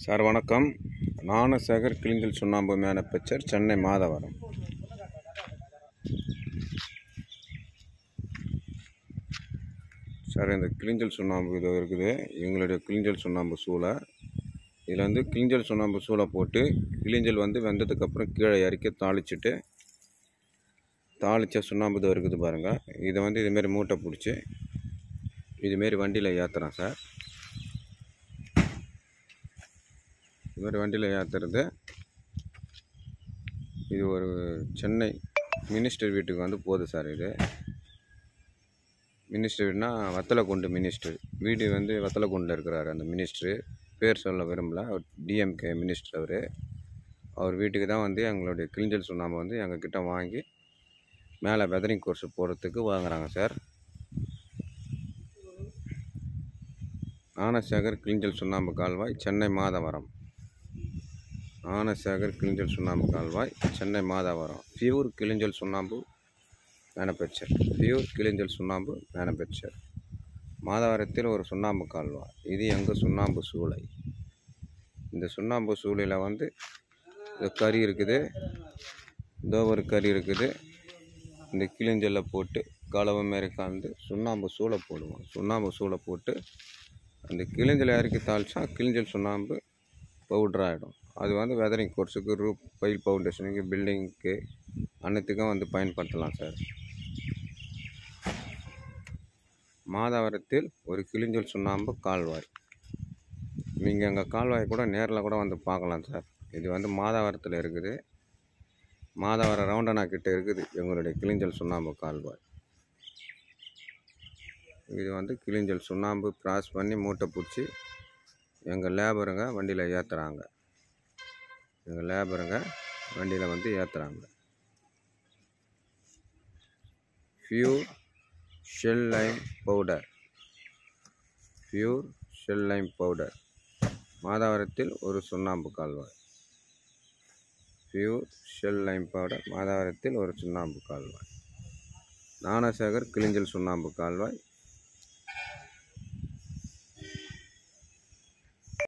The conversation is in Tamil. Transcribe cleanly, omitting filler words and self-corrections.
சார் வணக்கம். ஞானசேகர் கிளிஞ்சல் சுண்ணாம்பு மேனுஃபேக்சர், சென்னை மாதவரம். சார் இந்த கிளிஞ்சல் சுண்ணாம்பு இது இருக்குது. இவங்களுடைய கிளிஞ்சல் சுண்ணாம்பு சூளை. இதில் வந்து கிளிஞ்சல் சுண்ணாம்பு சூளை போட்டு கிளிஞ்சல் வந்து வெந்ததுக்கப்புறம் கீழே இறக்கி தாளித்த சுண்ணாம்பு இது இருக்குது பாருங்கள். இதை வந்து இதுமாரி மூட்டை பிடிச்சி இதுமாரி வண்டியில் ஏற்றுறேன் சார். இதுமாதிரி வண்டியில் ஏற்றுறது இது ஒரு சென்னை மினிஸ்டர் வீட்டுக்கு வந்து போகுது சார். இது மினிஸ்டர் வீடுனா வத்தலக்குண்டு மினிஸ்டர் வீடு வந்து வத்தலக்குண்டில் இருக்கிறாரு. அந்த மினிஸ்டரு பேர் சொல்ல விரும்பல, டிஎம்கே மினிஸ்டர். அவர் வீட்டுக்கு தான் வந்து எங்களுடைய கிளிஞ்சல் சுண்ணாம்பு வந்து எங்ககிட்ட வாங்கி மேலே வெதரிங் கோர்ஸ் போகிறதுக்கு வாங்குகிறாங்க சார். ஞானசேகர் கிளிஞ்சல் சுண்ணாம்பு கால்வாய், சென்னை மாதவரம். ஞானசேகர் கிளிஞ்சல் சுண்ணாம்பு கால்வாய், சென்னை மாதவரம். பியூர் கிளிஞ்சல் சுண்ணாம்பு மேனுஃபேக்சர். பியூர் கிளிஞ்சல் சுண்ணாம்பு மேனுஃபேக்சர். மாதவரத்தில் ஒரு சுண்ணாம்பு கால்வாய். இது எங்கள் சுண்ணாம்பு சூளை. இந்த சுண்ணாம்பு சூளையில் வந்து இந்த கறி இருக்குது, இதோ ஒரு கறி இருக்குது. இந்த கிளிஞ்சலில் போட்டு கலவை மாரி கலந்து சுண்ணாம்பு சூளை போடுவோம். சுண்ணாம்பு சூளை போட்டு அந்த கிளிஞ்சலை இறக்கி தாளித்தா கிளிஞ்சல் சுண்ணாம்பு பவுட்ராகிடும். அது வந்து வெதரிங் கோர்ஸுக்கு, ரூப் பைல் ஃபவுண்டேஷனுக்கு, பில்டிங்க்கு அனைத்துக்கும் வந்து பயன்படுத்தலாம் சார். மாதவரத்தில் ஒரு கிளிஞ்சல் சுண்ணாம்பு கால்வாய். நீங்கள் எங்கள் கால்வாய் கூட நேரில் கூட வந்து பார்க்கலாம் சார். இது வந்து மாதவரத்தில் இருக்குது. மாதவரம் ரவுண்டனா கிட்ட இருக்குது எங்களுடைய கிளிஞ்சல் சுண்ணாம்பு கால்வாய். இது வந்து கிளிஞ்சல் சுண்ணாம்பு க்ராஸ் பண்ணி மூட்டை பிடிச்சி எங்கள் லேபருங்க வண்டியில் ஏற்றுறாங்க. எங்கள் லேபருங்க வண்டியில் வந்து ஏற்றுறாங்க. Pure shell lime powder. Pure shell lime powder. மாதவரத்தில் ஒரு சுண்ணாம்பு கால்வாய். Pure shell lime powder. மாதவரத்தில் ஒரு சுண்ணாம்பு கால்வாய். ஞானசேகர் கிளிஞ்சல் சுண்ணாம்பு கால்வாய்,